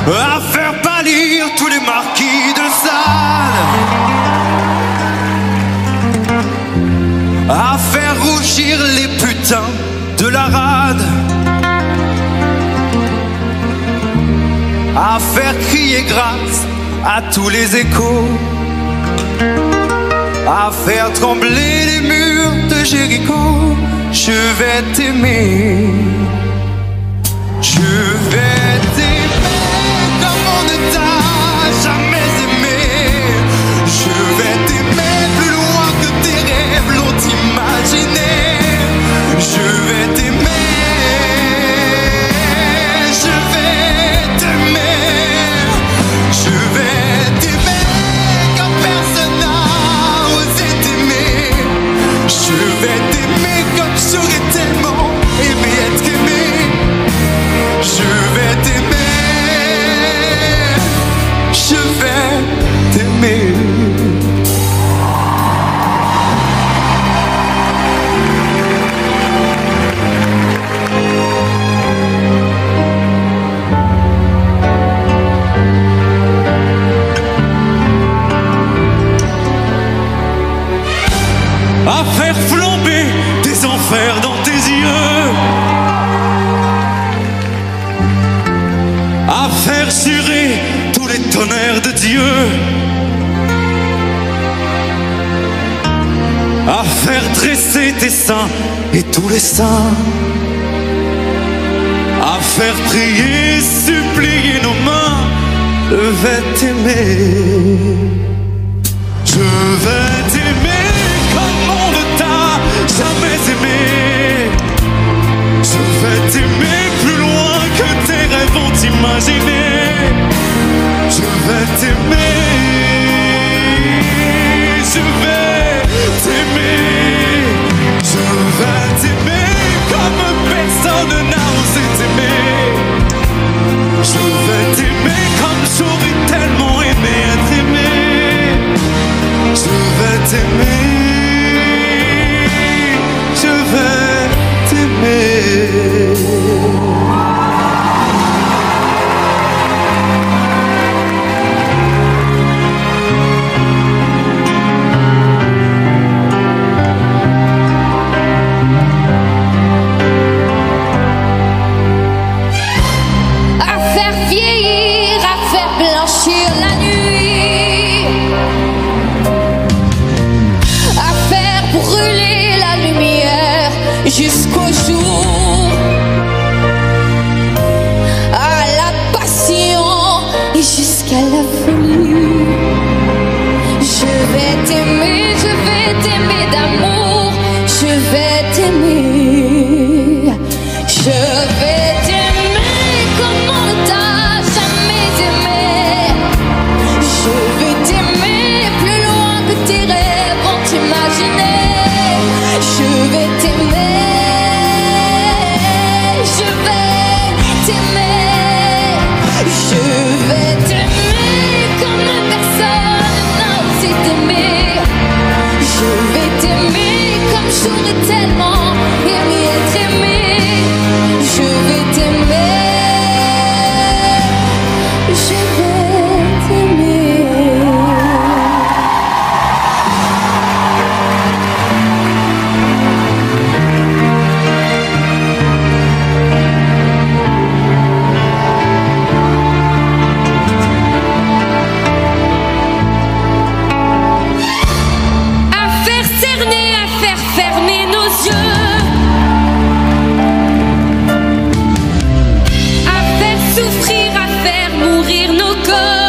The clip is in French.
à faire pâlir tous les marquis de Sade, à faire rougir les putains de la rade, à faire crier grâce à tous les échos, à faire trembler les murs de Jéricho. Je vais t'aimer, je vais t'aimer comme on ne t'a jamais aimé. Je vais t'aimer plus loin que tes rêves l'ont imaginé. Je vais t'aimer, je vais t'aimer, je vais t'aimer comme personne n'a osé t'aimer. Je vais t'aimer comme j'aurais tellement aimé être aimé. Je vais t'aimer, je vais t'aimer. À faire flamber des enfers dans tes yeux, à faire jurer tous les tonnerres de Dieu, à faire dresser tes seins et tous les saints, à faire prier, supplier nos mains. Je vais t'aimer, je vais t'aimer comme on ne t'a jamais aimé. Je vais t'aimer plus loin que tes rêves ont imaginé. Je vais t'aimer, je vais t'aimer, je vais t'aimer comme personne n'a osé t'aimer. Je vais t'aimer comme j'aurais tellement aimé être aimé. Je vais t'aimer, je vais t'aimer. À faire vieillir, à faire blanchir la nuit, à faire brûler la lumière jusqu'au jour, à la passion et jusqu'à la folie. Je vais t'aimer d'amour, je vais t'aimer, je vais t'aimer comme on ne t'a jamais aimé. Je vais t'aimer plus loin que tes rêves ont imaginé. Je vais t'aimer, je vais t'aimer, je vais t'aimer comme personne n'a osé t'aimer. Je vais t'aimer comme j'aurais tellement aimé être aimé. Je vais t'aimer, je vais t'aimer. À faire cerner, à faire fermer nos yeux, à faire souffrir, à faire mourir nos corps.